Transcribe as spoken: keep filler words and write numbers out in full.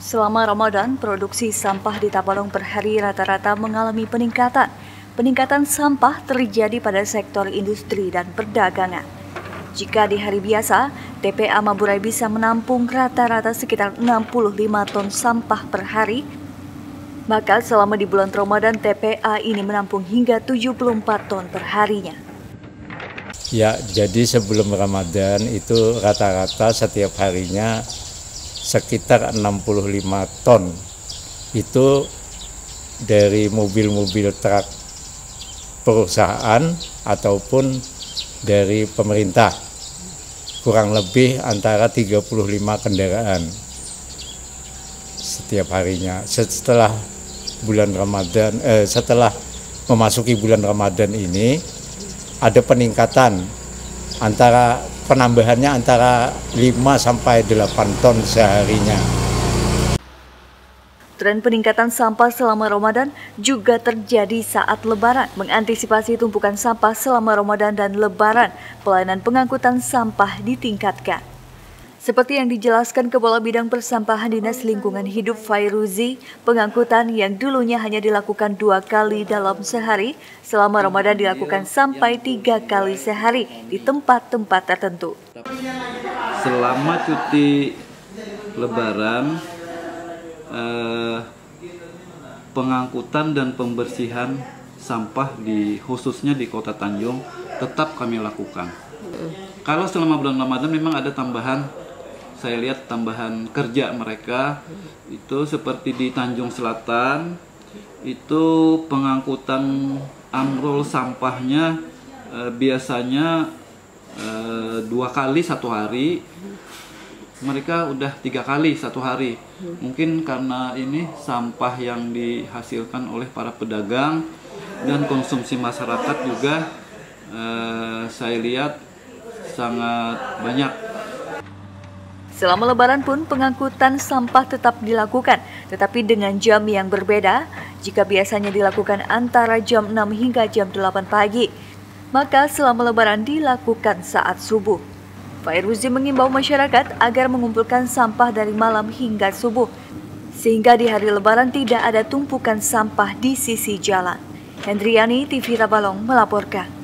Selama Ramadan, produksi sampah di Tabalong per hari rata-rata mengalami peningkatan. Peningkatan sampah terjadi pada sektor industri dan perdagangan. Jika di hari biasa, T P A Maburay bisa menampung rata-rata sekitar enam puluh lima ton sampah per hari, maka selama di bulan Ramadan T P A ini menampung hingga tujuh puluh empat ton per harinya. Ya, jadi sebelum Ramadan itu rata-rata setiap harinya sekitar enam puluh lima ton. Itu dari mobil-mobil truk perusahaan ataupun dari pemerintah. Kurang lebih antara tiga puluh lima kendaraan setiap harinya. Setelah bulan Ramadan, eh, setelah memasuki bulan Ramadan ini ada peningkatan antara penambahannya antara lima sampai delapan ton seharinya. Tren peningkatan sampah selama Ramadan juga terjadi saat Lebaran. Mengantisipasi tumpukan sampah selama Ramadan dan Lebaran, pelayanan pengangkutan sampah ditingkatkan. Seperti yang dijelaskan Kepala Bidang Persampahan Dinas Lingkungan Hidup Fairuzi, pengangkutan yang dulunya hanya dilakukan dua kali dalam sehari, selama Ramadan dilakukan sampai tiga kali sehari di tempat-tempat tertentu. Selama cuti Lebaran, eh, pengangkutan dan pembersihan sampah di khususnya di Kota Tanjung tetap kami lakukan. Kalau selama bulan Ramadan memang ada tambahan, saya lihat tambahan kerja mereka itu seperti di Tanjung Selatan itu pengangkutan amrol sampahnya eh, biasanya eh, dua kali satu hari, mereka udah tiga kali satu hari. Mungkin karena ini sampah yang dihasilkan oleh para pedagang dan konsumsi masyarakat juga eh, saya lihat sangat banyak. Selama Lebaran pun pengangkutan sampah tetap dilakukan, tetapi dengan jam yang berbeda. Jika biasanya dilakukan antara jam enam hingga jam delapan pagi, maka selama Lebaran dilakukan saat subuh. Fairuzi mengimbau masyarakat agar mengumpulkan sampah dari malam hingga subuh, sehingga di hari Lebaran tidak ada tumpukan sampah di sisi jalan. Hendriani, T V Tabalong melaporkan.